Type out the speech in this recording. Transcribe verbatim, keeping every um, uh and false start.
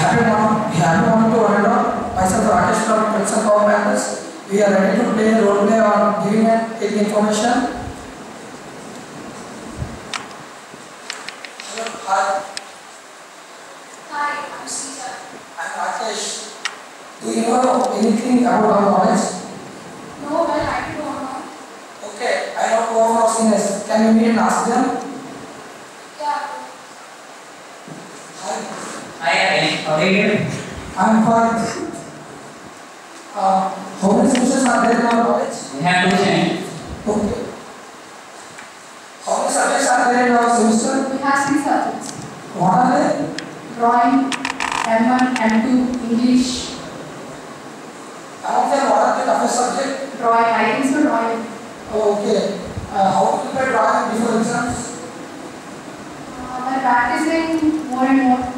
Happy morning, happy morning to all and all. Myself Rakesh from PAnthers. We are ready to play a role play on giving and taking information. Hello, hi. Hi, I'm Sita. I'm Rakesh. Do you know anything about our knowledge? No, well, I don't know. Okay, I know two of our seniors. Can you meet and ask them? Yeah. Hi. Hi, Rakesh. How are you? I'm fine. Uh, how many semesters are there in our college? We have two semesters. Okay. How many subjects are there in our semester? We have six subjects. What are they? Drawing, M one, M two, English. Among them, what are the toughest subject? Drawing, I think so drawing. Oh, okay. Uh, how do you prepare drawing before exams? Uh, we're practicing more and more.